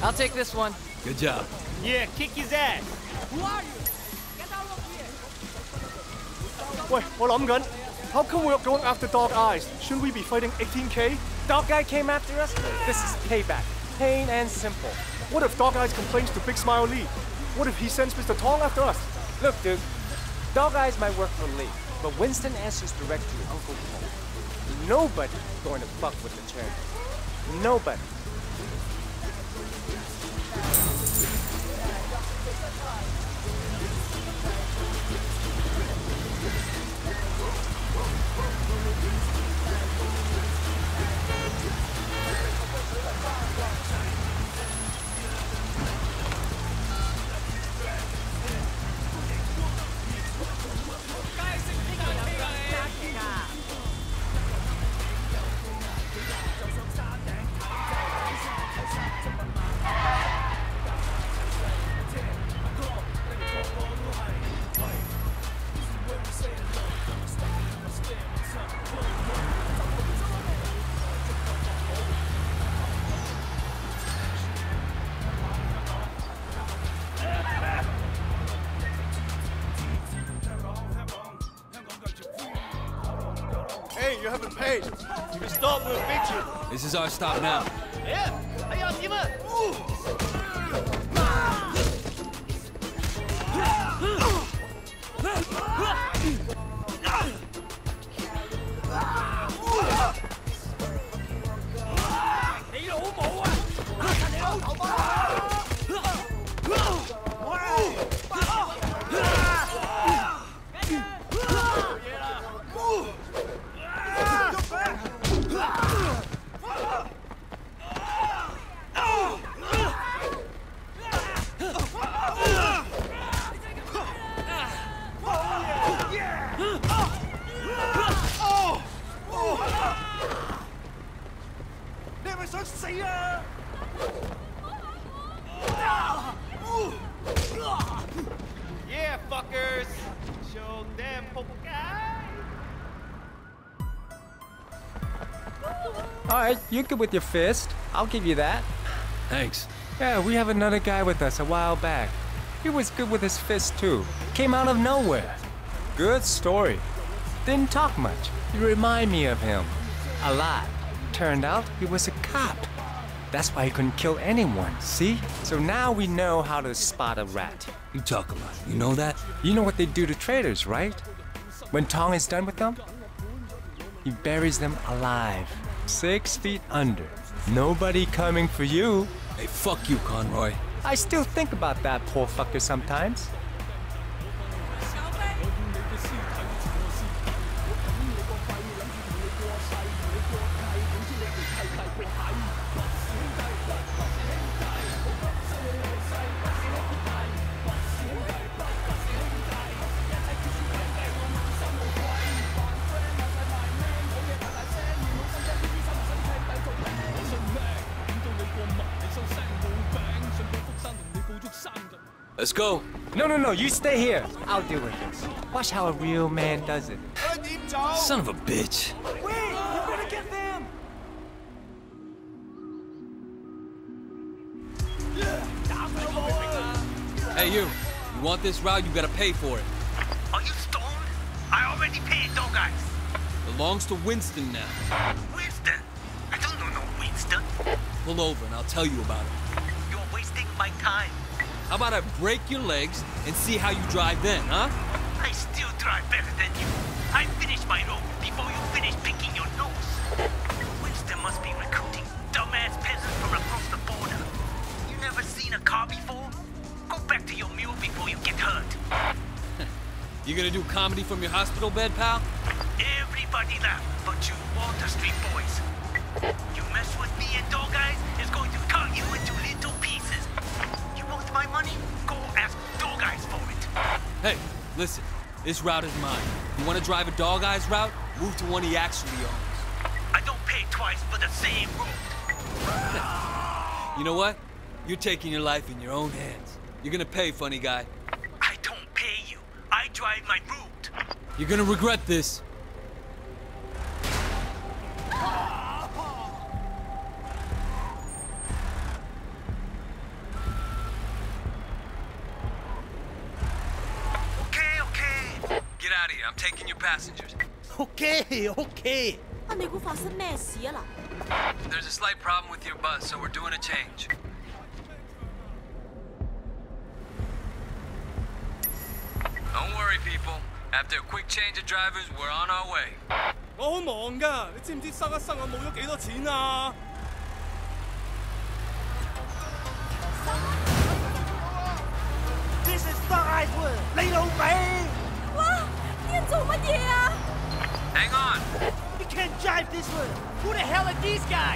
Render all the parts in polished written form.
I'll take this one. Good job. Yeah, kick his ass. Who are you? Get out of here! 喂，我諗緊 how come we're going after Dog Eyes? Shouldn't we be fighting 18K? Dog Guy came after us? This is payback. Plain and simple. What if Dog Eyes complains to Big Smile Lee? What if he sends Mr. Tong after us? Look, dude. Dog Eyes might work for Lee, but Winston answers direct to Uncle Tong. Nobody's going to fuck with the chairman. Nobody. Hey, you haven't paid. You can stop, we'll beat you. This is our stop now. Yeah, 哎呀，你们！ 你老母啊！殺你老頭啊！ 你係咪想死啊？ Yeah, fuckers. Show them, 仆街。 Alright, you're good with your fist. I'll give you that. Thanks. Yeah, we have another guy with us a while back. He was good with his fist too. Came out of nowhere. Good story. Didn't talk much. You remind me of him. A lot. Turned out he was a cop. That's why he couldn't kill anyone, see? So now we know how to spot a rat. You talk a lot. You know that? You know what they do to traitors, right? When Tong is done with them, he buries them alive, 6 feet under. Nobody coming for you. Hey, fuck you, Conroy. I still think about that poor fucker sometimes. Let's go. No, you stay here. I'll deal with this. Watch how a real man does it. Son of a bitch. Wait, you better get them. Hey, you. You want this route, you gotta pay for it. Are you stoned? I already paid Dog Eyes. Belongs to Winston now. Winston? I don't know no Winston. Pull over and I'll tell you about it. You're wasting my time. How about I break your legs and see how you drive then, huh? I still drive better than you. I finished my road before you finished picking your nose. Winston must be recruiting dumbass peasants from across the border. You never seen a car before? Go back to your mule before you get hurt. You gonna do comedy from your hospital bed, pal? Everybody laugh but you Walter Street boys. You mess with me and Dog Eyes is going to cut you into little pieces. You want my money? Go ask Dog Eyes for it. Hey, listen. This route is mine. You wanna drive a Dog Eyes route? Move to one he actually owns. I don't pay twice for the same road. You know what? You're taking your life in your own hands. You're gonna pay, funny guy. I don't pay you. I drive my route. You're gonna regret this. I'm taking your passengers. OK OK。 你估發生咩事啊嗱？ There's a slight problem with your bus, so we're doing a change. Don't worry, people. After a quick change of drivers, we're on our way. 我好忙㗎，你知唔知生一生我冇咗幾多錢啊？ This is Dog Eyes Wood，你老味！ 哇！啲人做乜嘢啊？ Hang on. You can't drive this one. Who the hell are these guys?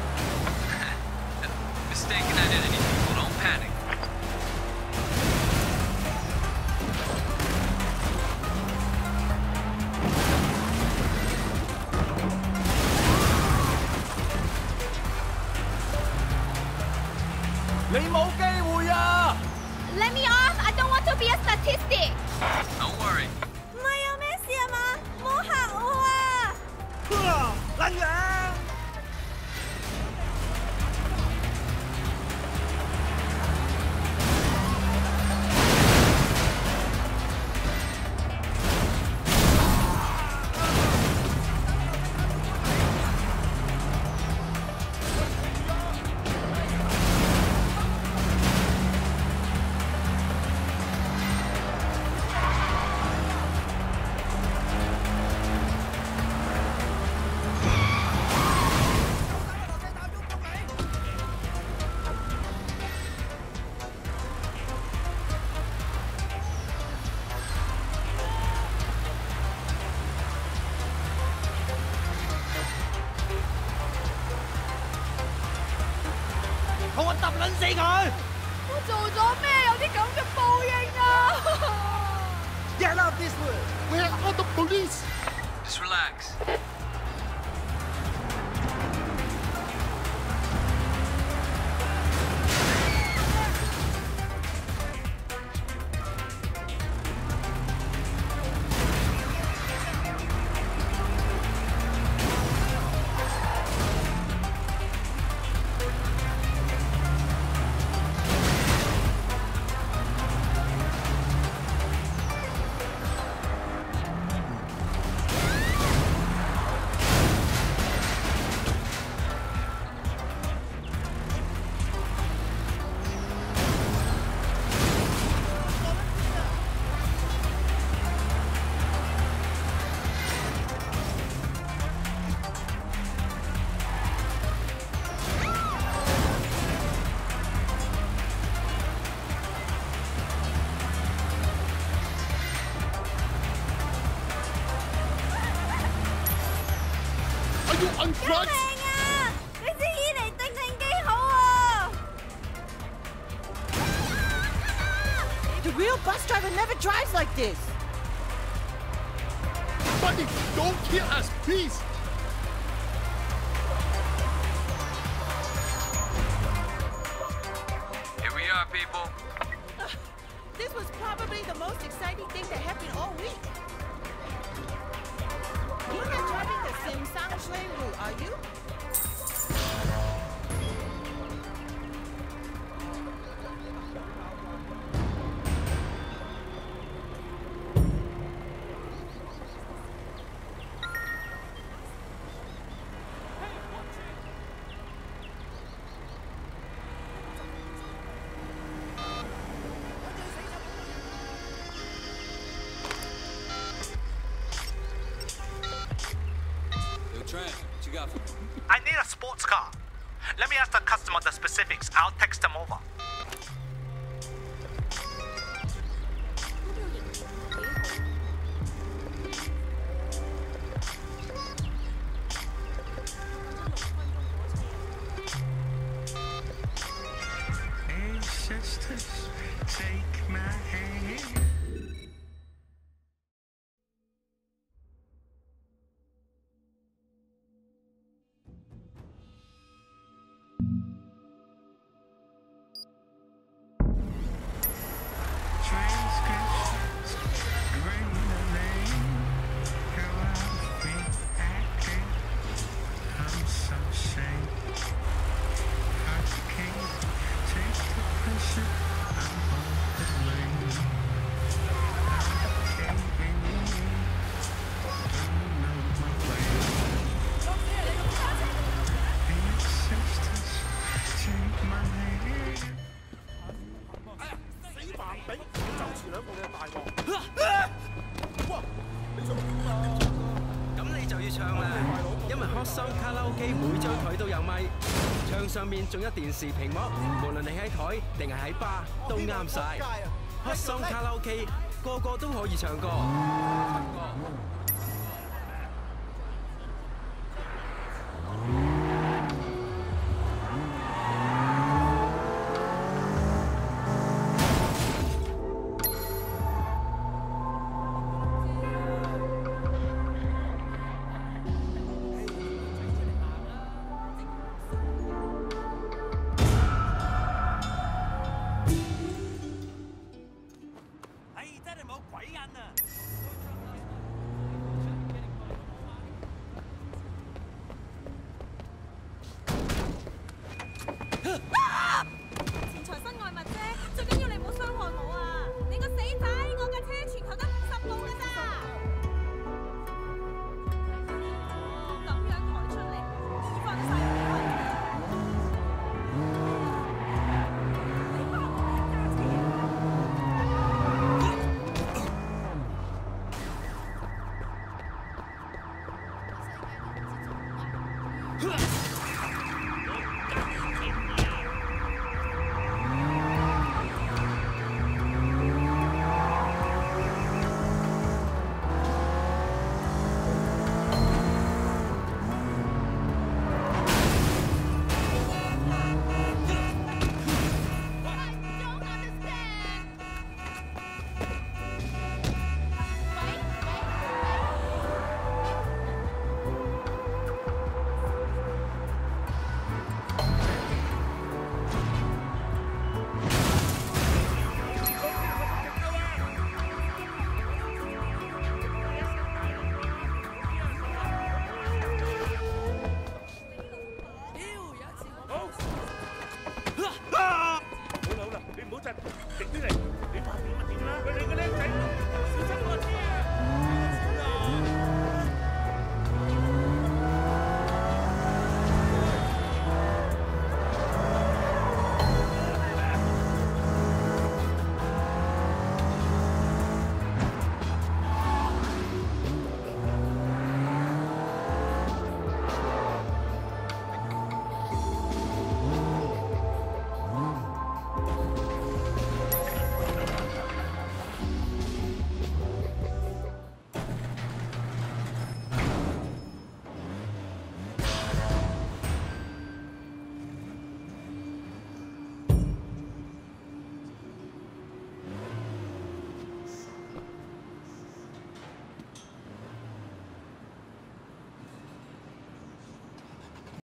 Mistaken identity, people. Don't panic. Let me off! I don't want to be a statistic. Don't worry. 唔係有咩事啊嘛？唔好嚇我啊！ 撚樣！ 同我揼撚死佢！ 我做咗咩？有啲咁嘅報應啊！ Get out this way! Where are the police? Just relax. Are you on 救 drugs? 命啊！你支煙嚟定定幾好啊 The real bus driver never drives like this. Buddy, don't kill us, please. Here we are, people. This was probably the most exciting thing that happened all week. You're not driving the Simsang train route, are you? Yo, Tran, what you got for me? I need a sports car. Let me ask the customer the specifics. I'll text them over. Hey sisters, take my hand. 桑卡拉 OK 每張台都有咪，牆上面仲有電視屏幕，無論你喺台定係喺吧都啱晒。黑桑卡拉 OK 個個都可以唱歌。